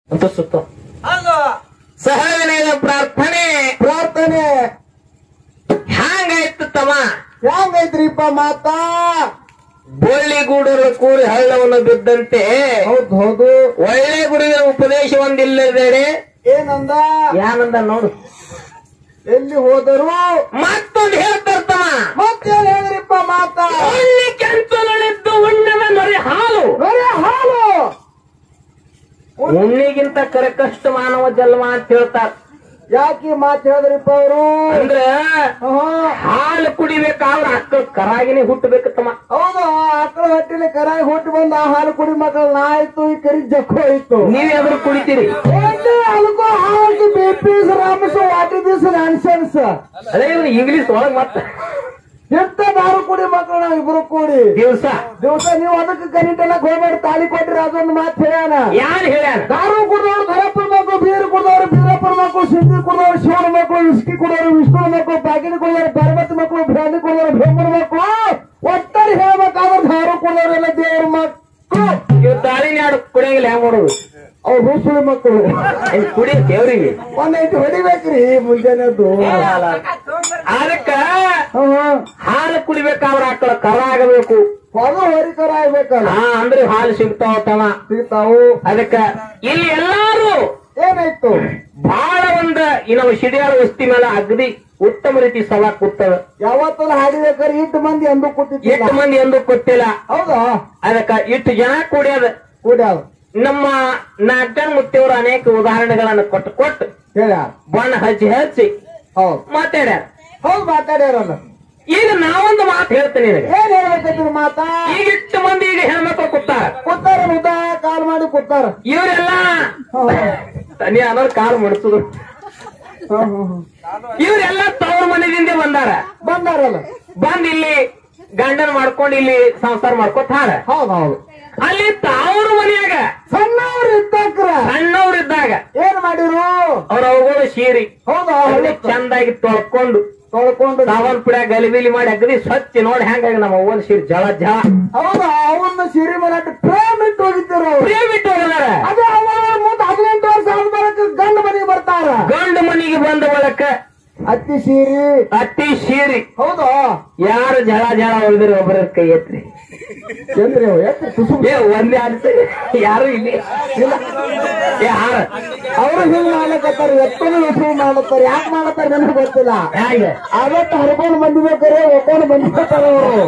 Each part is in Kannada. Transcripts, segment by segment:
ಅಂತ ಸುತ್ತ ಸಹವಿನಯದ ಪ್ರಾರ್ಥನೆ ಪ್ರಾರ್ಥನೆ ಹ್ಯಾಂಗಾಯ್ತು ತಮ್ಮ? ಹೆಂಗೈತ್ರಿಪ್ಪ ಮಾತಾ? ಬೋಳಿಗೂಡರು ಕೂರಿ ಹಳ್ಳವನ್ನು ಬಿದ್ದಂತೆ. ಹೌದು ಹೌದು. ಒಳ್ಳೆ ಗುರುವಿನ ಉಪದೇಶ ಒಂದಿಲ್ಲದೆ ಏನಂದ? ಯಾನಂದ ನೋಡು. ಎಲ್ಲಿ ಹೋದರು ಮತ್ತೊಂದು ಹೇಳ್ತಾರ ತಮ್ಮ. ಮತ್ತೇನ್ ಹೇಳಿದ್ರಿಪ್ಪ ಮಾತಾ? ಒಳ್ಳೆ ಕೆಂಚಲಿದ್ದು ಉಣ್ಣದ ನೊರೆ ಹಾಲು. ಬರೇ ಹಾಲು. ಉಣ್ಣಿಗಿಂತ ಕಷ್ಟ ಮಾನವ ಜನ್ಮ ಅಂತ ಹೇಳ್ತಾರ. ಯಾಕೆ ಮಾತು ಹೇಳಿದ್ರಿಪ್ಪ ಅವರು? ಅಂದ್ರ ಹಾಲು ಕುಡಿಬೇಕಾದ್ರೆ ಅಕ್ಕ ಕರಾಗಿನೇ ಹುಟ್ಟಬೇಕು ತಮ್ಮ. ಹೌದು, ಆಕಳ ಹೊಟ್ಟಿಲಿ ಕರಾಗಿ ಹುಟ್ಟು ಬಂದ ಆ ಹಾಲು ಕುಡಿ ಮಕ್ಕಳು ನಾ ಆಯ್ತು, ಈ ಕರಿ ಜಕ್ಕು ಆಯ್ತು. ನೀವ್ ಯಾವ್ದು ಕುಡಿತೀರಿ? ಅದಕ್ಕೂ ಹಾಲು BP ರಾಮಸು ವಾಟಿ ದಿವಸ ನಾನ್ಸೆನ್ಸ್. ಅದೇ ಇಂಗ್ಲಿಷ್ ಒಳಗ್ ಮತ್ತ ಎಂತ ದಾರು ಕುಡಿ ಮಕ್ಕಳು ನಾವು ಇಬ್ರು ಕೂಡಿ ದಿವಸ ನೀವು ಅದಕ್ಕೆ ಕನಿಟೆಲ್ಲಕ್ ಹೋಗ್ಬೇಡಿ, ತಾಳಿ ಕೊಟ್ರಿ ಅದೊಂದು ಮಾತು ಹೇಳ್ಯಾನ. ಯಾರು ಹೇಳ್ಯಾರ? ದಾರು ಕುಡಿದವ್ರು ಧರಪ್ಪನ ಮಕ್ಕಳು, ಬೀರು ಕುಡಿದವ್ರು ಬೀರಪ್ಪನ ಮಕ್ಕಳು, ಸಿದ್ಧಿ ಕುಡಿದವ್ರು ಶಿವನ ಮಕ್ಕಳು, ವಿಸ್ಕಿ ಕುಡಿದವರು ವಿಷ್ಣುನ ಮಕ್ಕಳು, ಬಾಗಿನ ಕುಡಿದವರು ಪಾರ್ವತಿ ಮಕ್ಕಳು, ಭ್ರಾಂತಿ ಕುಡಿದವರು ಭ್ರಮಣ ಮಕ್ಕಳು. ಒಟ್ಟಾರೆ ಹೇಳ್ಬೇಕಾದ್ರೆ ದಾರು ಕುಡಿದವರೆಲ್ಲ ದೇವ್ರ ಮಕ್ಕಳು. ಇವ್ ತಾಳಿನ ಹಾಡು ಕುಡಿಯಂಗಿಲ್ಲ. ಹೆಂಗ್ ಮಾಡೋದು? ಅವ್ರು ರೂಸುಳಿ ಮಕ್ಕಳು. ಕುಡಿ ದೇವ್ರಿಗೆ ಒಂದೈದು ಹೊಡಿಬೇಕ್ರಿ ಮುಂಜಾನೆದ್ದು. ಅದಕ್ಕ ಹಾಲು ಕುಡಿಬೇಕಾದ್ರೆ ಆಕಳ ಕರ ಆಗಬೇಕು. ಹೊರ ಹೊರಿಕರ ಆಗ್ಬೇಕಲ್ಲ. ಅಂದ್ರೆ ಹಾಲು ಸಿಗ್ತಾವ ತಮ್ಮ, ಸಿಗ್ತಾವು. ಅದಕ್ಕ ಇಲ್ಲಿ ಎಲ್ಲಾರು ಏನಾಯ್ತು? ಬಹಳ ಒಂದ ನಾವು ಸಿಡಿಯಾಳ ವಸ್ತಿ ಮೇಲೆ ಅಗದಿ ಉತ್ತಮ ರೀತಿ ಸಭಾ ಕೂತದ. ಯಾವತ್ತಲ್ಲ ಹಾಡಿಬೇಕಾದ್ರೆ ಇಟ್ಟು ಮಂದಿ ಅಂದು ಕೂತಿತ್ತು. ಎಷ್ಟು ಮಂದಿ ಎಂದು ಗೊತ್ತಿಲ್ಲ. ಹೌದಾ? ಅದಕ್ಕ ಇಷ್ಟು ಜನ ಕೂಡ್ಯದ. ಕೂಡ್ಯಾವ. ನಮ್ಮ ನಾಗನ್ ಮುತ್ತಿಯವರು ಅನೇಕ ಉದಾಹರಣೆಗಳನ್ನು ಕೊಟ್ಟು ಹೇಳ್ಯಾರ. ಬಣ್ಣ ಹಚ್ಚಿ ಹೌದು ಮಾತಾಡ್ಯಾರ. ಹೌದು ಮಾತಾಡ್ಯಾರಲ್ಲ. ಈಗ ನಾವೊಂದು ಮಾತು ಹೇಳ್ತೇನೆ ನಿನಗೆ. ಏನ್ ಹೇಳ್ಬೇಕಂತೀರಿ ಮಾತಾ? ಈಗ ಇಷ್ಟು ಮಂದಿ ಈಗ ಹೆಣ್ಮಕ್ಳು ಕೂತಾರ. ಕೂತಾರ, ಉದ್ದ ಕಾಲ್ ಮಾಡಿ ಕೂತಾರ. ಇವರೆಲ್ಲ ತನಿ ಅನ್ನೋರು ಕಾಲು ಮುಡಿಸುದು. ಇವರೆಲ್ಲ ತವ್ರ ಮನೆದಿಂದ ಬಂದಾರಲ್ಲ. ಬಂದ್ ಇಲ್ಲಿ ಗಂಡನ್ ಮಾಡ್ಕೊಂಡು ಇಲ್ಲಿ ಸಂಸಾರ ಮಾಡ್ಕೊತಾರ. ಹೌದೌದು. ಅಲ್ಲಿ ತಾವ್ರ ಮನೆಯಾಗ ಸಣ್ಣವ್ರಿದ್ದಾಗ ಏನ್ ಮಾಡಿರು? ಅವ್ರ ಅವ್ಗಳು ಸೀರಿ ಹೌದಾ ಚಂದಾಗಿ ತೊಳ್ಕೊಂಡು ಸಾವನ್ ಪುಡ ಗಲಿಬಿಲಿ ಮಾಡಿ ಅಗದಿ ಸ್ವಚ್ಛ ನೋಡಿ ಹೆಂಗಾಗಿ ನಮ್ಮ ಅವ್ವನ್ ಸೀರೆ ಜಳ ಜಳ. ಹೌದಾ? ಅವನ್ನ ಸೀರೆ ಮರಾಟ ಪ್ರೇಮ್ ಇಟ್ಟು ಹೋಗಿದ್ದಾರ. ಪ್ರೇಮ್ ಇಟ್ಟು ಹೋಗಲಾರ. ಅದೇ ಅವರ ಮುಂದೆ 18 ವರ್ಷ ಆದ ಬರಕ ಗಂಡ ಮನೆಗೆ ಬರ್ತಾರ. ಗಂಡ ಮನೆಗೆ ಬಂದ ಬಳಕ ಅತ್ತಿ ಸೀರಿ. ಹೌದಾ? ಯಾರು ಜಳ ಜಳ ಹೊಡೆದ್ರಿ ಒಬ್ಬರ ಕೈ ಎತ್ರಿ. ಒಂದೇ ಆಡ್ತ ಯಾರು ಇಲ್ಲಿ ಅವರು ಹಿಂಗ್ ಮಾಡ್ಲಕತ್ತಾರ. ಎತ್ತನು ಹೆಸರು ಮಾಡ್ಲತ್ತಾರ. ಯಾಕೆ ಮಾಡ್ಲತ್ತಾರ ನನಗೆ ಗೊತ್ತಿಲ್ಲ. ಹೇಗೆ ಅವತ್ತು ಹರ್ಕೊಂಡು ಬಂದಿರ್ಬೇಕಾರೆ ಒಬ್ಬನು ಬಂದಿರ್ತಾರ ಅವರು.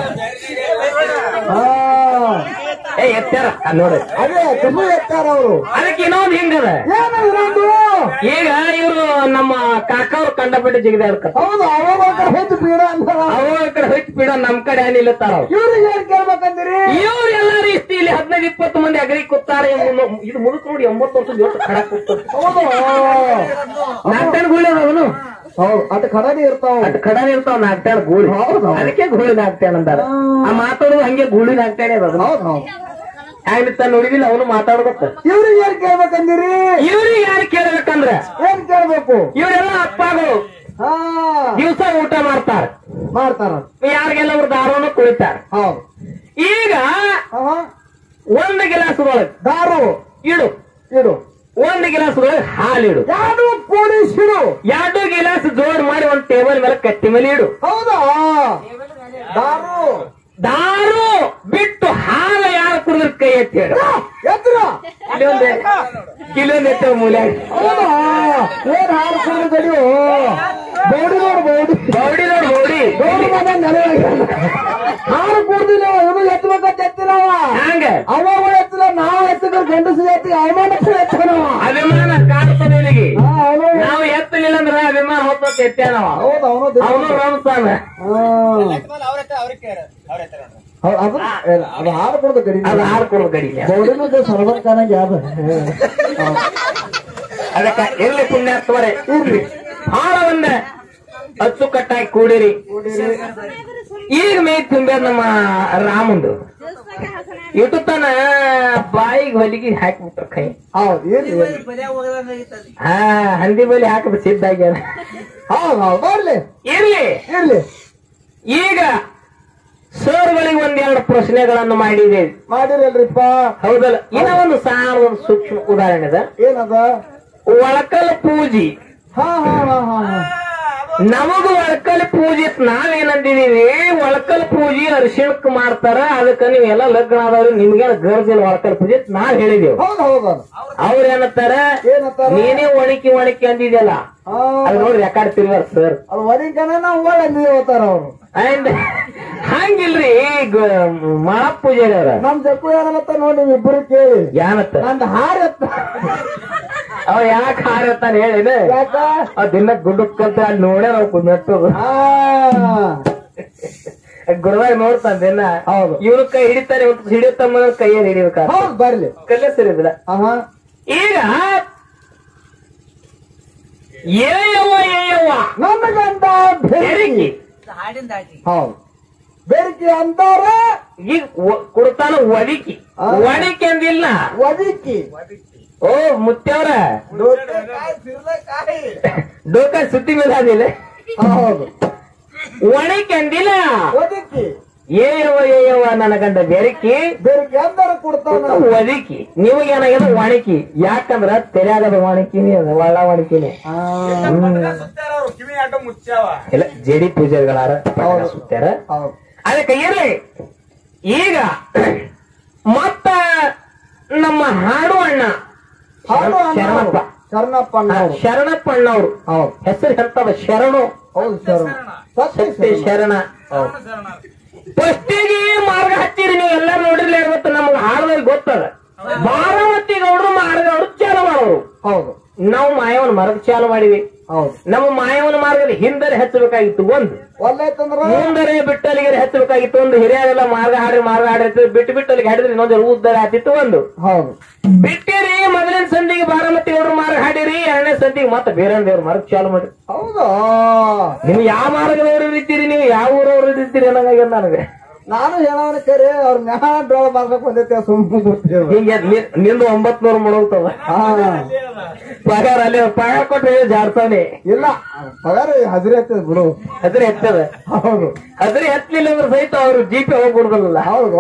ಎತ್ತಾರ ನೋಡ್ರಿ. ಅದೇ ಕಸು ಎತ್ತಾರ ಅವರು. ಅದಕ್ಕೆ ಇನ್ನೊಂದು ಹಿಂಗದ. ಏನಿರೋದು? ಈಗ ಇವರು ನಮ್ಮ ಕಾಕವ್ರು ಕಂಡಪಟ್ಟೆ ಜಿಗದಾಡ್ಕ. ಹೌದು, ಅವಾಗ ಕಡೆ ಹೆಚ್ಚು ಪೀಡ ಅಂತಾರ. ಅವಾಗ ಕಡೆ ಹೆಚ್ಚು ಪೀಡ ನಮ್ ಕಡೆ ಏನಿಲ್ಲತ್ತಾರ. ಇವ್ರಿಗೆ ಏನ್ ಕೇಳ್ಬೇಕಂದಿರಿ? ಇವ್ರು ಎಲ್ಲಾರು ಇಷ್ಟ ಇಲ್ಲಿ 15-20 ಮಂದಿ ಅಗರಿ ಕೂತಾರೆ. ಇದು ಮುದುಕ್ ನೋಡಿ 80 ವರ್ಷದ ಜೊತೆ ಖಡ ಕೂತಾರೆ. ಹೌದು, ನಾಲ್ಕು ಗೂಳಿ ಅವನು. ಹೌದು, ಅದು ಖಡಾನಿ ಇರ್ತಾವ. ಅದು ಖಡಾನಿ ಇರ್ತಾವ. ನಾಲ್ಕು ಗೂಳಿ. ಅದಕ್ಕೆ ಗೂಳಿ ನಾಗ್ತಾನೆ ಅಂತಾರ. ಆ ಮಾತಾಡೋದು ಹಂಗೆ ಗೂಳಿ ನಾಗ್ತಾನೆ. ಹೌದು, ಹೆಂಗಿತ್ತ ನೋಡಿದಿಲ್ಲ ಅವನು ಮಾತಾಡ್ಬೇಕ. ಇವ್ರಿಗೆ ಏನ್ ಕೇಳ್ಬೇಕಂದಿರಿ? ಇವ್ರಿಗೆ ಯಾರು ಕೇಳ್ಬೇಕಂದ್ರ ಏನ್ ಕೇಳ್ಬೇಕು? ಇವರೆಲ್ಲ ಅಪ್ಪಗಳು ದಿವಸ ಊಟ ಮಾಡ್ತಾರ. ಯಾರಿಗೆಲ್ಲ ಅವ್ರ ದಾರವನ್ನು ಕುಳಿತಾರ. ಹೌದು. ಈಗ ಒಂದು ಗಿಲಾಸ್ ಒಳಗೆ ದಾರು ಇಡು. ಒಂದು ಗಿಲಾಸ್ ಒಳಗೆ ಹಾಲಿಡು. 2 ಕೂಡಿಸಿಡು. 2 ಗಿಲಾಸ್ ಜೋಡ್ ಮಾಡಿ ಒಂದು ಟೇಬಲ್ ಮೇಲೆ ಕಟ್ಟಿ ಮೇಲೆ ಇಡು. ಹೌದಾ? ದಾರು ಬಿಟ್ಟು ಹಾಲು ಯಾರು ಕುಡಿದ್ರ ಕೈ ಎತ್ತಿ ಹೇಳು. ಇಲ್ಲೊಂದು ಎತ್ತ ಮೂಲೆ. ಹೌದಾ? ಏನ್ ಹಾಲು ಕುಡಿದು ಗಡಿಯೋ? ಬೌಡಿ ಹಾಲು ಕುಡ್ದಿಲ್ಲ. ಇವನು ಎತ್ತಬೇಕಂತ ಎತ್ತಿನವ. ಹಂಗ ಅವಾಗ ಎತ್ತಿಲ್ಲ, ನಾವು ಎತ್ತಿದ್ರೆ ಗಂಡಸ ಎತ್ತಿ ಅವಮಾನ ಎತ್ತನವ. ಅಭಿಮಾನ ಕಾಡ್ತಾನೆ ಇಲ್ಲಿಗೆ. ನಾವು ಎತ್ತಲಿಲ್ಲ ಅಂದ್ರೆ ಅಭಿಮಾನ ಹೊತ್ತ ಎತ್ತಾನವ. ಅವನು ರಂಸಾನ. ಅದು ಹಾಲು ಕೊಡೋದು ಗಡಿ. ಬೌಡಿನ ಸರ್ವರ್ಕಾನ ಯಾವ್ದು. ಅದಕ್ಕ ಎಲ್ಲಿ ಪುಣ್ಯಾತ್ವರೇ ಇರ್ಲಿ. ಹಾಳ ಒಂದ ಅಚ್ಚುಕಟ್ಟಾಗಿ ಕೂಡಿರಿ. ಈಗ ಮೇ ತುಂಬ ನಮ್ಮ ರಾಮಂದು ಇಟ್ಟುತ್ತಾನ ಬಾಯಿಗೆ ಹೊಲಿಗೆ ಹಾಕಿಬಿಟ್ರ ಕೈ. ಹಂದಿ ಬಲಿ ಹಾಕಿ ಸಿದ್ಧಾಗ್ಯಾರ. ಹೌದು, ಇರ್ಲಿ. ಈಗ ಸರ್ಗಳಿಗೆ ಒಂದೆರಡು ಪ್ರಶ್ನೆಗಳನ್ನು ಮಾಡಿದೆ. ಮಾಡಿರಲ್ರಿಪ್ಪ. ಹೌದಲ್ಲ? ಇನ್ನ ಒಂದು ಒಂದು ಸೂಕ್ಷ್ಮ ಉದಾಹರಣೆ ಅದ. ಏನದ? ಒಳಕಲ್ ಪೂಜಿ. ಹಾ ಹಾ ಹಾ ಹಾ ಹಾ. ನಮಗೂ ಒಳಕಲ್ ಪೂಜೆ ನಾವೇನಂದಿದೀವಿ, ಒಳಕಲ್ ಪೂಜೆ ಅರಿಶಿಣಕ್ ಮಾಡ್ತಾರ, ಅದಕ್ಕ ನೀವೆಲ್ಲ ಲಗ್ನ ಆದವ್ರು ನಿಮ್ಗೇನ ಗರ್ಜಿಲ್ಲ ಒಳಕಲ್ ಪೂಜೆ ನಾವ್ ಹೇಳಿದೇವು. ಹೌದು ಹೌದು. ಅವ್ರ ಏನಂತಾರ, ನೀನೇ ಒಣಕಿ ಅಂದಿದ್ಯಲ್ಲ, ಅದು ನೋಡಿ ರೆಕಾರ್ಡ್ ತಿರುಗಾರ ಸರ್. ಅದು ಒಣಕನ ನಾವು ಒಳ್ಳೆ ಹೋಗ್ತಾರ ಅವ್ರು. ಅಂಡ್ ಹಂಗಿಲ್ರಿ ಮಳ ಪೂಜಾರಿ ಅವ್ರ ನಮ್ ಜಪ್ಪು ಏನತ್ತ ನೋಡಿ ಇಬ್ಬರು ಕೇಳಿ. ಏನತ್ತ? ನಂದು ಹಾರತ್ತ. ಅವ ಯಾಕೆ ಹಾರತ್ತಾನ ಹೇಳಿದ? ಯಾಕ? ದಿನ ಗುಡ್ಡಕ್ಕಂತ ಅಲ್ಲಿ ನೋಡೇ ನಾವು ಕುಂದಟ್ಟದು ಗುರುವಾಗಿ ನೋಡ್ತಾನ ದಿನ. ಹೌದು. ಇವ್ರ ಕೈ ಹಿಡಿತಾರೆ, ಹಿಡಿಯತ್ತಮ್ಮ ಕೈಯಲ್ಲಿ ಹಿಡಿಬೇಕ. ಹೌದು ಬರ್ಲಿ. ಕಲ್ಲೆ ಸರಿದಿಲ್ಲ. ಈಗ ಏಯವ್ವ ನನ್ನ ಗಂಡ ಬೆರಕಿ. ಹೌದು ಬೆರಕಿ ಅಂತಾರ. ಈಗ ಕೊಡ್ತಾನ ಒಡಿಕಿ. ಒಡಿಕಿ ಅಂದಿಲ್ಲ, ಒದಿಕಿ. ಓ ಮುತ್ತೆವ್ರ ಡೋಕ ಸುತ್ತಿ ಮೇಲೆ ಅದಿಲ್ಲ. ಹೌದು ಒಣಕಿ ಅಂದಿಲ್ಲ, ಒದಿಕಿ. ಏಯವ್ವ ನನ್ನ ಗಂಡ ಬೆರಕಿ. ಬೆರಕಿ ಅಂತಾರ ಕೊಡ್ತಾನ ಒದಿಕಿ. ನಿಮಗೇನಾಗ್ಯದ ಒಣಕಿ. ಯಾಕಂದ್ರ ತೆರೆಯಾಗದ ಒಣಕಿನಿ, ಅದ ಒಳ್ಳ ಒಣಕಿನಿ. ಇಲ್ಲ ಜೆಡಿ ಪೂಜಾರಿಗಳಾರ ಸುತ್ತಾರ. ಅದಕ್ಕೆ ಇರ್ಲಿ. ಈಗ ಮತ್ತ ನಮ್ಮ ಹಾಡು ಅಣ್ಣ ಶರಣಪ್ಪಣ್ಣವ್ರು ಹೆಸರು ಎಂತದ? ಶರಣು. ಹೌದು ಶರಣ. ಸತ್ಯ ಶರಣ. ಫಸ್ಟಿಗೆ ಮಾರ್ಗ ಹಚ್ಚಿರಿ ನೀವು ಎಲ್ಲಾರು ನೋಡಿರ್ಲಿ ಇರ್ಬೇಕು. ನಮ್ಗೆ ಹಾಡದಲ್ಲಿ ಗೊತ್ತದ. ಬಾರಾಮತಿ ಗೌಡ್ರು ಮಾರ್ಗ ಚಾಲು ಮಾಡೋರು. ಹೌದು. ನಾವು ಮಾಯವನ ಮಾರ್ಗ ಚಾಲು ಮಾಡಿವಿ. ಹೌದು. ನಮ್ಮ ಮಾಯವನ ಮಾರ್ಗದ ಹಿಂದರೆ ಹಚ್ಚಬೇಕಾಗಿತ್ತು ಒಂದು, ಮುಂದರೆ ಬಿಟ್ಟಲ್ಲಿಗೆ ಹಚ್ಚಬೇಕಾಗಿತ್ತು ಒಂದು. ಹಿರಿಯರೆಲ್ಲ ಮಾರ್ಗ ಹಾಡಿರ್ತದೆ, ಬಿಟ್ಟು ಅಲ್ಲಿಗೆ ಹಾಡಿದ್ರೆ ಇನ್ನೊಂದು ಉದ್ದಾರ ಆತಿತ್ತು ಒಂದು. ಹೌದು. ಬಿಟ್ಟಿರಿ ಮೊದಲಿನ ಸಂಧಿಗೆ ಬಾರಾಮತಿ ಗೌಡ್ರು ಮಾರ್ಗ ಹಾಡಿರಿ, ಎರಡನೇ ಸಂಧಿಗೆ ಮತ್ತೆ ಬೇರೆ ದೇವ್ರ ಮಾರ್ಗ ಚಾಲು ಮಾಡಿ. ಹೌದಾ? ನೀವು ಯಾವ ಮಾರ್ಗದವ್ರು ಇರ್ತೀರಿ, ನೀವು ಯಾವ ಊರವ್ರು ಇರ್ತೀರಿ ಅನ್ನಂಗ ನನಗೆ. ನಾನು ಹೇಳೋಣ ಕರೆ ಅವ್ರ ಮ್ಯಾಲ ಡೋಳ ಮಾಡ್ಬೇಕು ಬಂದೈತೆ ಸುಮ್ಮನೆ. ಹಿಂಗೆ ನಿಂದು 900 ಮಾಡೋಗ್ತವ ಪಗಾರ. ಅಲ್ಲಿ ಪಗಾರ ಕೊಟ್ರೆ ಜಾಡ್ತಾನೆ ಇಲ್ಲ, ಪಗಾರ ಹಜರಿ ಹತ್ತದ ಬಿಡು. ಹಜರಿ ಹತ್ತದ. ಹೌದು. ಹಜರಿ ಹತ್ತಲಿಲ್ಲ ಅಂದ್ರೆ ಸಹಿತ ಅವ್ರು ಜೀಪೆ ಹೋಗ್ಬಿಡ್ದಲ್ಲ. ಹೌದು.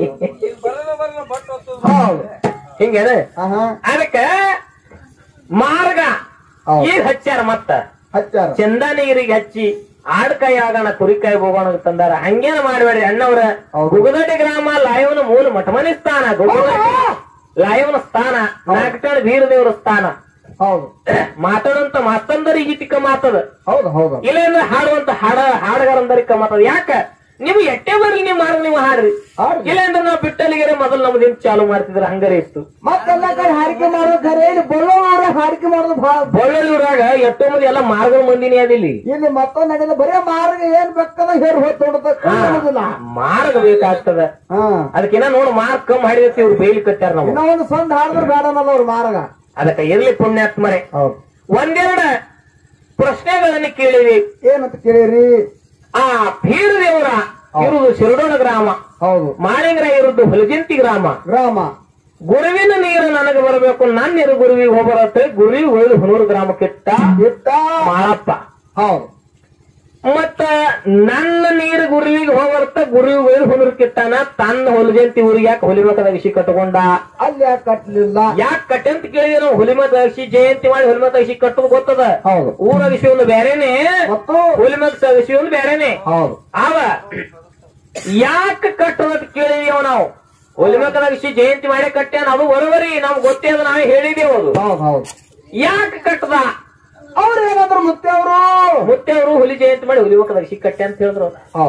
ಹೌದು. ಹಿಂಗೇನ? ಅದಕ್ಕ ಮಾರ್ಗ ಈಗ ಹಚ್ಚಾರ. ಮತ್ತ ಹಚ್ಚಾರ ಚಂದ ನೀರಿಗೆ ಹಚ್ಚಿ ಆಡ್ಕಾಯಿ ಆಗೋಣ ಕುರಿಕಾಯಿ ಹೋಗೋಣ ತಂದಾರ. ಹಂಗೇನ ಮಾಡ್ಬೇಡ್ರಿ ಅಣ್ಣವ್ರ. ಗುಗದೊಡ್ಡಿ ಗ್ರಾಮ ಲಾಯವನ ಮೂಲ ಮಠಮನಿ ಸ್ಥಾನ. ಲಾಯವನ ಸ್ಥಾನ, ನಾಗಕಣ ಬೀರದೇವ್ರ ಸ್ಥಾನ. ಹೌದು. ಮಾತಾಡುವಂತ ಮಾತಂದರಿಗೆ ಇತಿಕ ಮಾತದ. ಹೌದು ಹೌದು. ಇಲ್ಲ ಅಂದ್ರೆ ಹಾಡುವಂತ ಹಾಡಗಾರಂದರಿಕ ಮಾತದ. ಯಾಕ ನೀವು ಎಟ್ಟೆ ಬರ್ಲಿ ನೀವು ಮಾರ್ಗ ನೀವು ಹಾಡ್ರಿ. ಇಲ್ಲ ಅಂದ್ರೆ ನಾವು ಬಿಟ್ಟಲ್ಲಿಗೆ ಮೊದಲು ನಮ್ದಿಂದ ಚಾಲು ಮಾಡ್ತಿದ್ರ ಹಂಗಾರೆ ಇತ್ತು. ಮತ್ತೆಲ್ಲ ಕಡೆ ಹಾಡಿಕೆ ಮಾಡೋದು ಖರೆ. ಇಲ್ಲಿ ಬಳ್ಳೂರ ಹಾಡಿಕೆ ಮಾಡೋದು ಬಳ್ಳೂರಾಗ ಎಷ್ಟೋ ಮಂದಿ ಎಲ್ಲ ಮಾರ್ಗ ಮಂದಿನಿ ಅದಿಲ್ಲಿ. ಇಲ್ಲಿ ಮತ್ತೊಂದು ನಡೆದ ಬರೀ ಮಾರ್ಗ ಏನ್ ಬೇಕದ ಹೇರ್ ಹೊತ್ತೋಡೋದಿಲ್ಲ. ಮಾರ್ಗ ಬೇಕಾಗ್ತದ. ಅದಕ್ಕಿನ್ನ ನೋಡು ಮಾರ್ಗ ಕಮ್ಮಿ ಹಾಡಿದತಿ ಇವ್ರು ಬೇಲಿ ಕಟ್ಟಾರ. ನಾವು ಇನ್ನೂ ಒಂದು ಸ್ವಂತ ಹಾಡಿದ್ರೆ ಬೇಡನಲ್ಲ ಅವ್ರ ಮಾರ್ಗ. ಅದಕ್ಕೆ ಇರ್ಲಿ ಪುಣ್ಯಾತ್ಮರೆ. ಒಂದೆರಡು ಪ್ರಶ್ನೆಗಳನ್ನು ಕೇಳಿವಿ. ಏನಂತ ಕೇಳಿರಿ? ಆ ಬೀರದೇವರ ಇರುವುದು ಶಿರಡೋಣ ಗ್ರಾಮ. ಹೌದು. ಮಾಳಿಂಗ್ರ ಇರುವುದು ಹೊಲಜಿಂತಿ ಗ್ರಾಮ. ಗುರುವಿನ ನೀರು ನನಗೆ ಬರಬೇಕು, ನನ್ನ ನೀರು ಗುರುವಿಗೆ ಹೋಗಬರತ್ತೆ. ಗುರುವಿಗೆ ಒಯ್ದು ಹುನೂರು ಗ್ರಾಮಕ್ಕಿಟ್ಟ ಮಾಳಪ್ಪ. ಹೌದು. ಮತ್ತ ನನ್ನ ನೀರು ಗುರುವಿಗೆ ಹೋಗಬರುತ್ತೆ, ಗುರುವಿಗೆ ಒಯ್ದು ಹುನೂರ್ಕಿಟ್ಟಾನ. ತನ್ನ ಹೊಲಜಂತಿ ಊರಿಗೆ ಯಾಕೆ ಹುಲಿಮಕದ ವಿಷಿ ಕಟ್ಕೊಂಡ? ಅಲ್ಲಿ ಯಾಕೆ ಕಟ್ಟಲಿಲ್ಲ? ಯಾಕೆ ಕಟ್ಟಿ ಅಂತ ಕೇಳಿದ್ರೆ ನಾವು ಹುಲಿಮದ ವಿಷಿ ಜಯಂತಿ ಮಾಡಿ ಹುಲಿಮದ ವಿಷಿ ಕಟ್ಟೋದು ಗೊತ್ತದ. ಹೌದು. ಊರ ವಿಷಯ ಒಂದು ಬೇರೆನೆ, ಹುಲಿಮದ ವಿಷಯ ಒಂದು ಬೇರೆನೆ. ಹೌದು. ಅವ ಯಾಕೆ ಕಟ್ಟೋದ್ ಕೇಳಿದೀವ ನಾವು. ಹುಲಿಮಕದ ವಿಷಯ ಜಯಂತಿ ಮಾಡಿ ಕಟ್ಟ್ಯಾನ, ಅದು ಬರೋಬರಿ ನಮ್ಗೆ ಗೊತ್ತೇ ಅದ, ನಾವೇ ಹೇಳಿದೇವು ಅದು. ಹೌದು. ಯಾಕೆ ಕಟ್ಟದ? ಅವ್ರು ಏನಾದ್ರು ಮುತ್ತೆಯವರು ಹುಲಿ ಜಯಂತಿ ಮಾಡಿ ಹುಲಿಮಕದ ವಿಷಯ ಕಟ್ಟೆ ಅಂತ ಹೇಳಿದ್ರು.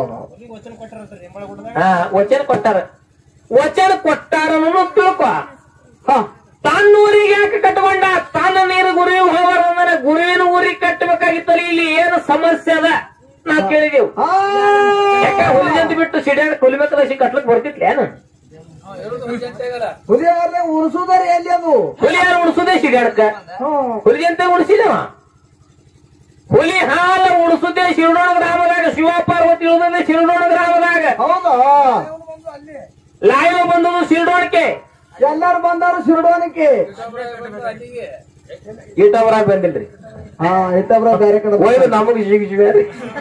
ವಚನ ಕೊಟ್ಟಾರ. ವಚನ ಕೊಟ್ಟಾರ ತಿಳ್ಕೊ. ತನ್ನ ಊರಿಗೆ ಯಾಕೆ ಕಟ್ಕೊಂಡ? ತನ್ನ ನೀರು ಗುರುವಿಗೆ ಹೋಗೋದಂದ್ರೆ ಗುರುವಿನ ಊರಿಗೆ ಕಟ್ಟಬೇಕಾಗಿತ್ತಲ್ಲ. ಇಲ್ಲಿ ಏನು ಸಮಸ್ಯೆ ಅದ ನಾವ್ ಕೇಳಿದೆವು. ಯಾಕ ಹುಲಿ ಜಯಂತಿ ಬಿಟ್ಟು ಸಿಡಿಯಾಡ ಹುಲಿಮಕದ ವಿಷಯ ಕಟ್ಲಕ್ ಬರ್ತಿತ್ಲೇನು? ಹುಲಿ ಉಳಿಸುದಾರೆ ಎಲ್ಲಿ? ಅದು ಹುಲಿ ಯಾರು ಉಳಿಸುದೇ ಸಿಡಿಯಾಡಕ? ಹುಲಿ ಜಯಂತಿ ಉಳಿಸಿದವ. ಹುಲಿ ಹಾಲು ಉಳಿಸುದೇ ಶಿರಡೋಣ ಗ್ರಾಮದಾಗ. ಶಿವ ಪಾರ್ವತಿ ಉಳಿದೇ ಶಿರಡೋಣ ಗ್ರಾಮದಾಗ. ಹೌದಾ? ಲಾಯವ ಬಂದದು ಶಿರಡೋಣಕ್ಕೆ. ಎಲ್ಲಾರು ಬಂದಾರು ಶಿರಡೋನಿಕೆ ಈಟವರಾಗ ಬಂದಿಲ್ರಿ. ಹಾ ಇಟ್ಟಬ್ರ ಬೇರೆ ಕಡೆ ಹೋಯ್ದು ನಮಗ್ ಜಿಗ್ಜಿವ್ಯಾರಿ.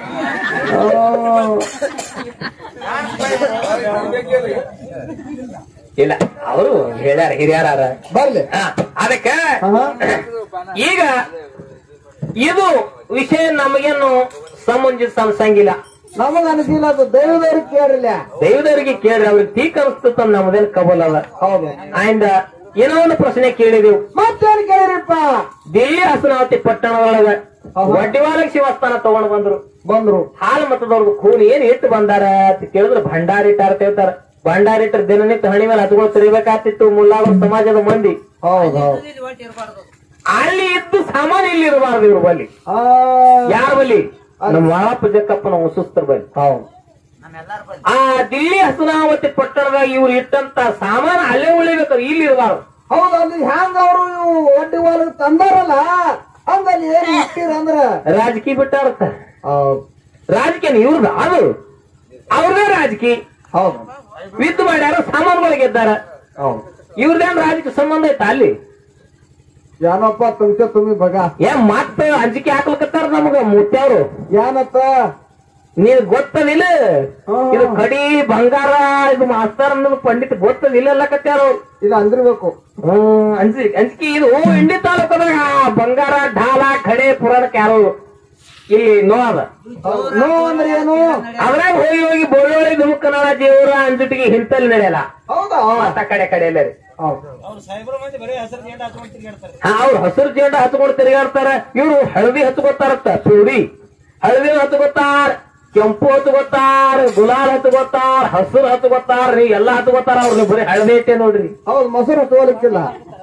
ಇಲ್ಲ ಅವರು ಹೇಳ್ಯಾರ ಹಿರಿಯರ ಬರ್ಲಿ. ಅದಕ್ಕೆ ಈಗ ಇದು ವಿಷಯ ನಮಗೇನು ಸಮಂಜಸ ಅನ್ಸಂಗಿಲ್ಲ. ನಮಗ ಅನಿಸಿಲ್ಲ, ಅದು ದೈವದವ್ರಿಗೆ ಕೇಳಿಲ್ಲ. ದೈವದವರಿಗೆ ಕೇಳ್ರಿ, ಅವ್ರಿಗೆ ಠೀಕ್ ಅನಿಸ್ತದ, ನಮ್ದೇನ್ ಕಬಲ್ ಅದ. ಹೌದು. ಆಯ್ದ ಏನೋ ಒಂದು ಪ್ರಶ್ನೆ ಕೇಳಿದೆವು. ಮತ್ತೇನ್ ಕೇಳಿರಿಪ್ಪ? ದಿಲ್ಲಿ ಹಸನಾವತಿ ಪಟ್ಟಣದೊಳಗ ವಡ್ಡಿವಾಲಕ ಶಿವಸ್ಥಾನ ತಗೊಂಡ್ ಬಂದ್ರು. ಹಾಲು ಮತದವ್ರದ್ದು ಖೂನ್ ಏನ್ ಇಟ್ಟು ಬಂದಾರ ಅಂತ ಕೇಳಿದ್ರೆ ಭಂಡಾರ ಇಟ್ಟಾರ ಹೇಳ್ತಾರ. ಭಂಡಾರ ಇಟ್ಟರ ದಿನನಿತ್ಯ ಹಣಿ ಮೇಲೆ ಹತ್ಕೊಂಡು ತಿರುಗಬೇಕಾಗ್ತಿತ್ತು ಮುಲ್ಲಾಗಳ ಸಮಾಜದ ಮಂದಿ. ಅಲ್ಲಿ ಇದ್ದು ಸಾಮಾನು ಇಲ್ಲಿ ಇರಬಾರ್ದು ಇವ್ರ ಬಲ್ಲಿ. ಯಾರ ಬಲ್ಲಿ? ನಮ್ಮ ಮಾಳಪ್ಪ ಜಕ್ಕಪ್ಪನ ಸುಸ್ತರ ಬಲ್ಲಿ. ಆ ದಿಲ್ಲಿ ಹಸನಾವತಿ ಪಟ್ಟಣದಾಗ ಇವ್ರು ಇಟ್ಟಂತ ಸಾಮಾನು ಅಲ್ಲೇ ಉಳಿಬೇಕು, ಇಲ್ಲಿ ಇರಬಾರ್ದು. ಹೌದು. ಅಲ್ಲಿ ಹ್ಯಾಂಗ ಅವರು ಒಡ್ಡಿ ಹೊಲಗ ತಂದಾರಲ್ಲ ಹಂಗಲ್ಲಿ ಏನ್ ಇಟ್ಟಿರ ಅಂದ್ರ ರಾಜಕೀಯ ಬಿಟ್ಟಾರತ್ತ. ರಾಜಕೀಯ ಇವ್ರದ ಅದು ಅವ್ರದೇ ರಾಜಕೀಯ. ಹೌದು. ವಿದ್ ಮಾಡ್ಯಾರ, ಸಾಮಾನುಗಳು ಗೆದ್ದಾರ. ಇವ್ರದೇನ್ ರಾಜಕೀಯ ಸಂಬಂಧ ಐತ ಅಲ್ಲಿ? ಏನಪ್ಪ ತುಂಬಿ ಬಗ ಮತ್ತ ಅಂಜಿಕೆ ಹಾಕ್ಲಕತ್ತಾರ ನಮಗ ಮುತ್ಯಾವ್ರು. ಏನತ್ತ ನೀನ್ ಗೊತ್ತದಿಲ್ಲ? ಇದು ಕಡಿ ಬಂಗಾರ ಇದು ಮಾಸ್ತರ್ ಅನ್ನೋದು ಪಂಡಿತ್ ಗೊತ್ತದಿಲ್ಲ ಅಲ್ಲಕತ್ಯಾರ. ಇದು ಅಂದಿರ್ಬೇಕು. ಅಂಜಿಕೆ ಇದು ಇಂಡಿ ತಾಲೂಕದಾಗ ಬಂಗಾರ ಢಾಲ ಖಡೆ ಪುರಾಣಕ್ಕೆ ಯಾರು ಇಲ್ಲಿ ನೋದ ನೋ ಅಂದ್ರೆ ಏನು? ಅದ್ರಾಗ ಹೋಗಿ ಬೋಳೋಳಿ ಧುಮುಕನಾಳ ದೇವರ ಅಂಜುಟಿಗೆ ಹಿಂತಲ್ಲಿ ನಡೆಯಲ್ಲ. ಹೌದಾ? ಮತ್ತ ಕಡೆ ಎಲ್ಲ ಅವ್ರು ಹಸಿರು ಜೇಂಡ ಹಚ್ಕೊಂಡು ತಿರುಗಾಡ್ತಾರ. ಇವ್ರು ಹಳದಿ ಹಚ್ಕೊತಾರತ್ತ. ಸೂಡಿ ಹಳದಿ ಹಚ್ಕೊತಾರ, ಕೆಂಪು ಹಚ್ಕೊತಾರ, ಗುಲಾಲ್ ಹಚ್ಕೊತಾರ, ಹಸಿರು ಹಚ್ಕೊತಾರ. ನೀ ಎಲ್ಲಾ ಹಚ್ಕೊತಾರ. ಅವ್ರು ಬರೀ ಹಳದಿ ಐತೆ ನೋಡ್ರಿ. ಹೌದು. ಮೊಸರು ಹಚ್ಕೋಲಿಕ್ಕಿಲ್ಲ.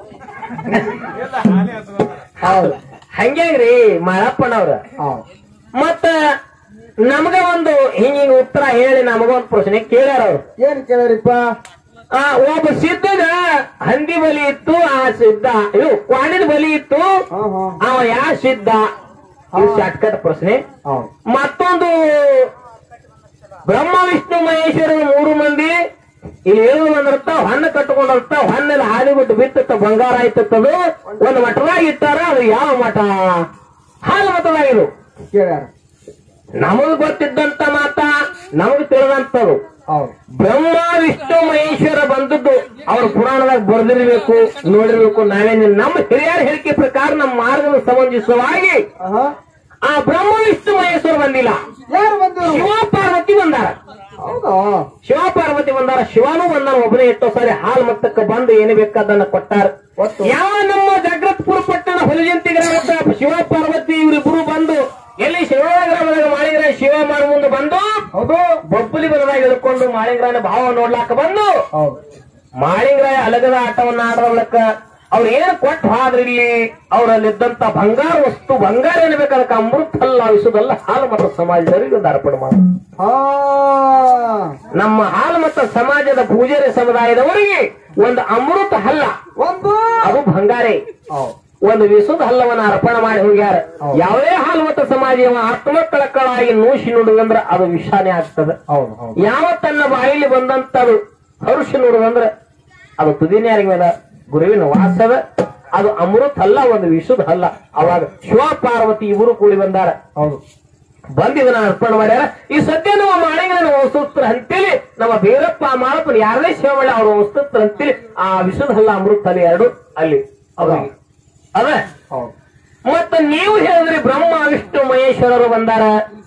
ಹೌದು. ಹಂಗ್ರಿ ಮಾಳಪ್ಪನವ್ರ. ಮತ್ತ ನಮಗ ಒಂದು ಹಿಂಗ ಉತ್ತರ ಹೇಳಿ ನಮಗೊಂದು ಪ್ರಶ್ನೆ ಕೇಳ್ಯಾರ ಅವ್ರು. ಏನ್ ಕೇಳ್ಯಾರಿಪ್ಪ? ಒಬ್ಬ ಸಿದ್ಧಗ ಹಂದಿ ಬಲಿ ಇತ್ತು. ಆ ಸಿದ್ಧ ಇದು ಕ್ವಾಣಿದ ಬಲಿ ಇತ್ತು. ಅವ ಯಾ ಸಿದ್ಧ? ಶಾರ್ಟ್ಕಟ್ ಪ್ರಶ್ನೆ. ಮತ್ತೊಂದು ಬ್ರಹ್ಮ ವಿಷ್ಣು ಮಹೇಶ್ವರ 3 ಮಂದಿ ಇಲ್ಲಿ 7 ಬಂದಿರ್ತಾವ. ಹಣ್ಣು ಕಟ್ಕೊಂಡಿರ್ತಾವ. ಹಣ್ಣಲ್ಲಿ ಹಾದಿ ಬಿಟ್ಟು ಬಿತ್ತ ಬಂಗಾರ ಆಯ್ತದು. ಒಂದು ಮಠದಾಗ ಇಟ್ಟಾರ. ಅದು ಯಾವ ಮಠ? ಹಾಲು ಮಠದಾಗ ಇದು ಕೇಳ್ಯಾರ. ನಮಗ್ ಗೊತ್ತಿದ್ದಂತ ಮಾತ, ನಮಗ್ ತಿಳಿದಂತದು. ಬ್ರಹ್ಮ ವಿಷ್ಣು ಮಹೇಶ್ವರ ಬಂದದ್ದು ಅವ್ರ ಪುರಾಣದಾಗ ಬರೆದಿರ್ಬೇಕು, ನೋಡಿರ್ಬೇಕು. ನಾವೇನು ನಮ್ಮ ಹಿರಿಯರ ಹೇಳಿಕೆ ಪ್ರಕಾರ ನಮ್ಮ ಮಾರ್ಗದ ಸಮಂಜಸವಾಗಿ ಆ ಬ್ರಹ್ಮ ವಿಷ್ಣು ಮಹೇಶ್ವರ ಬಂದಿಲ್ಲ. ಯಾರು ಬಂದ್ರು? ಶಿವ ಪಾರ್ವತಿ ಬಂದಾರ. ಹೌದಾ? ಶಿವ ಪಾರ್ವತಿ ಬಂದಾರ. ಶಿವನೂ ಬಂದಾರ. ಒಬ್ಬನೇ ಎಷ್ಟೋ ಸಾರಿ ಹಾಲು ಮತ್ತಕ್ಕ ಬಂದು ಏನು ಬೇಕಾದನ್ನ ಕೊಟ್ಟಾರ. ಯಾವ ನಮ್ಮ ಜಗತ್ಪುರ ಪಟ್ಟಣ ಹುಲಿಜಂತಿ ಗ್ರಾಮದ ಶಿವ ಪಾರ್ವತಿ ಇವರಿಬ್ರು ಬಂದು ಎಲ್ಲಿ ಶಿವ ಗ್ರಾಮದಾಗ ಮಾಳಿಂಗ್ರ ಶಿವ ಮಾಡ ಮುಂದೆ ಬಂದು ಹೌದು ಬೊಬ್ಬಲಿ ಬರದಾಗ ಇಳ್ಕೊಂಡು ಮಾಳಿಂಗ್ರಾಯನ ಭಾವ ನೋಡ್ಲಾಕ ಬಂದು ಮಾಳಿಂಗ್ರಾಯ ಅಲಗದ ಆಟವನ್ನ ಆಡೋದಕ್ಕ ಅವ್ರ ಏನ್ ಕೊಟ್ಟು ಹಾದ್ರಿ ಇಲ್ಲಿ ಅವರಲ್ಲಿದ್ದಂತ ಬಂಗಾರ ವಸ್ತು, ಬಂಗಾರ ಏನ್ಬೇಕು ಅದಕ್ಕೆ ಅಮೃತ ಅಲ್ಲ ವಿಸುದಲ್ಲ ಹಾಲು ಮತ ಸಮಾಜದವರಿಗೆ ಒಂದು ಅರ್ಪಣೆ ಮಾಡ. ನಮ್ಮ ಹಾಲು ಮತ ಸಮಾಜದ ಪೂಜಾರಿ ಸಮುದಾಯದವರಿಗೆ ಒಂದು ಅಮೃತ ಹಲ್ಲ, ಒಂದು ಅದು ಬಂಗಾರೇ, ಒಂದು ವಿಸುದ ಹಲ್ಲವನ್ನ ಅರ್ಪಣೆ ಮಾಡಿ ಹೋಗ್ಯಾರ. ಯಾವುದೇ ಹಾಲು ಮತ ಸಮಾಜ ಆತ್ಮಕಳಕಳಾಗಿ ನೂಶಿ ನುಡುದಂದ್ರ ಅದು ವಿಷಾನೇ ಆಗ್ತದೆ. ಯಾವ ತನ್ನ ಬಾಯಿಲಿ ಬಂದಂತದು ಹರುಷ ನುಡುದಂದ್ರ ಅದು ತುದಿನ್ಯಾರಿಗೆ ಮೇಲೆ ಗುರುವಿನ ವಾಸದ. ಅದು ಅಮೃತ ಅಲ್ಲ, ಒಂದು ವಿಶುದ್ಧ ಅಲ್ಲ. ಅವಾಗ ಶಿವ ಪಾರ್ವತಿ ಇವರು ಕೂಡಿ ಬಂದಾರ. ಹೌದು, ಬಂದಿದನ್ನ ಅರ್ಪಣೆ ಮಾಡ್ಯಾರ. ಈ ಸದ್ಯ ನಮ್ಮ ಮಾಳಿಂಗನ ವಂಶಸ್ತ್ರ ಅಂತೇಳಿ ನಮ್ಮ ಬೀರಪ್ಪ ಮಾಳಪ್ಪನ ಯಾರದೇ ಸೇವೆ ಮಾಡಿ ಅವ್ರ ವಂಶಸ್ತ್ರ ಅಂತೇಳಿ ಆ ವಿಶುದ್ಧ ಅಲ್ಲ ಅಮೃತ ಅಲ್ಲ ಎರಡು ಅಲ್ಲಿ ಅವ್ರಿಗೆ ಅದ. ಮತ್ತ ನೀವು ಹೇಳಿದ್ರಿ ಬ್ರಹ್ಮ ವಿಷ್ಣು ಮಹೇಶ್ವರರು ಬಂದಾರ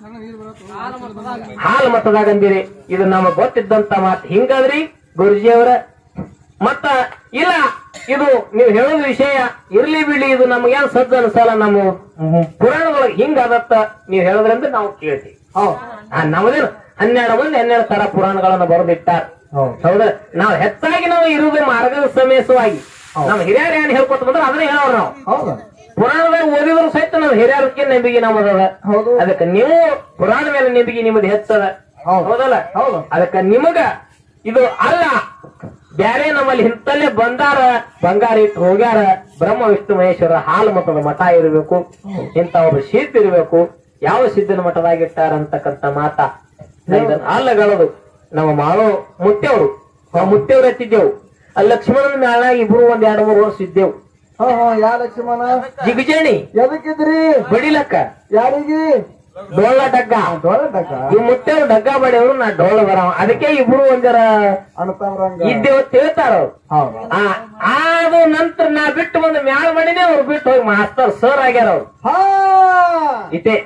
ಹಾಲು ಮತದಾಗ ಅಂದಿರಿ. ಇದು ನಮಗ್ ಗೊತ್ತಿದ್ದಂತ ಮಾತು ಹಿಂಗಾದ್ರಿ ಗುರುಜಿಯವರ. ಮತ್ತ ಇಲ್ಲ ಇದು ನೀವು ಹೇಳೋದ್ ವಿಷಯ ಇರ್ಲಿ ಬಿಡ್ಲಿ, ಇದು ನಮಗೇನ್ ಸಜ್ಜ ಅನ್ಸಲ್ಲ. ನಮ್ಮ ಪುರಾಣದೊಳಗೆ ಹಿಂಗ ಅದತ್ತ ನೀವು ಹೇಳದ್ರಂದ್ರೆ ನಾವು ಕೇಳ್ತೀವಿ. ನಮದೇನು 12 ಮಂದಿ 12 ತರ ಪುರಾಣಗಳನ್ನ ಬರೆದಿಟ್ಟಾರ. ಹೌದ, ನಾವು ಹೆಚ್ಚಾಗಿ ನಾವು ಇರುವುದೇ ಮಾರ್ಗದ ಸಮೇಸವಾಗಿ ನಮ್ಮ ಹಿರಿಯರು ಏನ್ ಹೇಳ್ಕೊತ ಬಂದ್ರೆ ಅದನ್ನ ಹೇಳೋರು ನಾವು. ಪುರಾಣದಾಗ ಓದಿದ್ರು ಸಹಿತ ನಾವು ಹಿರಿಯರಕ್ಕೆ ನಂಬಿಕೆ ನಮ್ಮದ. ಅದಕ್ಕೆ ನೀವು ಪುರಾಣ ಮೇಲೆ ನಂಬಿಕೆ ನಿಮ್ಮದು ಹೆಚ್ಚದ. ಹೌದಲ್ಲ? ಹೌದು. ಅದಕ್ಕೆ ನಿಮಗ ಇದು ಅಲ್ಲ, ಬ್ಯಾರೆ ನಮ್ಮಲ್ಲಿ ಇಂತಲ್ಲೇ ಬಂದಾರ, ಬಂಗಾರ ಇಟ್ಟು ಹೋಗ್ಯಾರ. ಬ್ರಹ್ಮ ವಿಷ್ಣು ಮಹೇಶ್ವರ ಹಾಲು ಮತದ ಮಠ ಇರಬೇಕು, ಇಂತ ಒಬ್ಬ ಸಿದ್ಧ ಇರಬೇಕು. ಯಾವ ಸಿದ್ಧನ ಮಠದಾಗಿಟ್ಟಾರ ಅಂತಕ್ಕಂಥ ಮಾತ ಅಲ್ಲಗಳದು. ನಮ್ಮ ಮಾಳೋ ಮುತ್ತೆಯವರು ಮುತ್ತೆಯವ್ರು ಎತ್ತಿದ್ದೆವು. ಲಕ್ಷ್ಮಣನ ಮ್ಯಾಲ ಇಬ್ರು ಒಂದ್ 2-3 ವರ್ಷ ಇದ್ದೇವು. ಯಾ ಲಕ್ಷ್ಮಣ ಜಿಗಜೇಣಿ ಎದಕ್ಕಿದ್ರಿ ಬಡಿಲಕ್ಕ ಯಾರಿಗೆ ಡೋಳ ಡಗ್ಗ ಈ ಮುತ್ತೇವ್ ಡಗ್ಗ ಬಡಿಯವ್ರು ನಾ ಡೋಳ ಬರವ ಅದಕ್ಕೆ ಇಬ್ರು ಒಂದರ ಇದ್ದೇವ್ ತಿಳ್ತಾರ. ಅದು ನಂತರ ನಾ ಬಿಟ್ಟು ಬಂದ ಮ್ಯಾಲ ಮಾಡಿನೇ ಅವ್ರು ಬಿಟ್ಟು ಹೋಗಿ ಮಾಸ್ತರ್ ಸರ್ ಆಗ್ಯಾರ ಅವ್ರು ಇತೆ.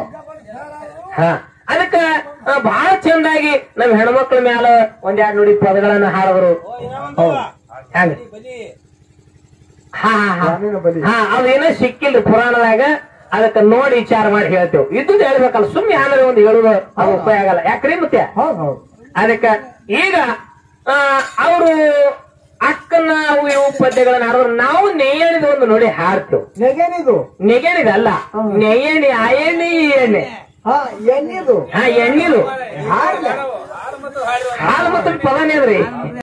ಅದಕ್ಕ ಬಹಳ ಚಂದಾಗಿ ನಮ್ ಹೆಣ್ಮಕ್ಳ ಮ್ಯಾಲ 1-2 ನುಡಿ ಪದಗಳನ್ನ ಹಾಡವರು. ಅವೇನೋ ಸಿಕ್ಕಿಲ್ರಿ ಪುರಾಣದಾಗ, ಅದಕ್ಕ ನೋಡಿ ವಿಚಾರ ಮಾಡಿ ಹೇಳ್ತೇವ್. ಇದ್ದುದ್ ಹೇಳ್ಬೇಕಲ್ಲ, ಸುಮ್ಮನೆ ಯಾರು ಒಂದು ಹೇಳುದು ಅದು ಉಪಯೋಗ ಆಗಲ್ಲ. ಯಾಕ್ರಿ ಮತ್ತೆ ಅದಕ್ಕ ಈಗ ಅವರು ಅಕ್ಕನ ಇವು ಪದ್ಯಗಳನ್ನ ಹಾಡಿದ್ರು ನಾವು ನೆಯ್ಯಣಿದ ಒಂದು ನೋಡಿ ಹಾಡ್ತೇವ್. ನೆಗೆಣಿದ ಅಲ್ಲ, ನೆಯ್ಯಣಿ ಅಯಣಿ ಎಣ್ಣೆ ಎಣ್ಣಿದು ಹಾಲು ಮತ್ತು ಪದನೇ ಅದ್ರಿ.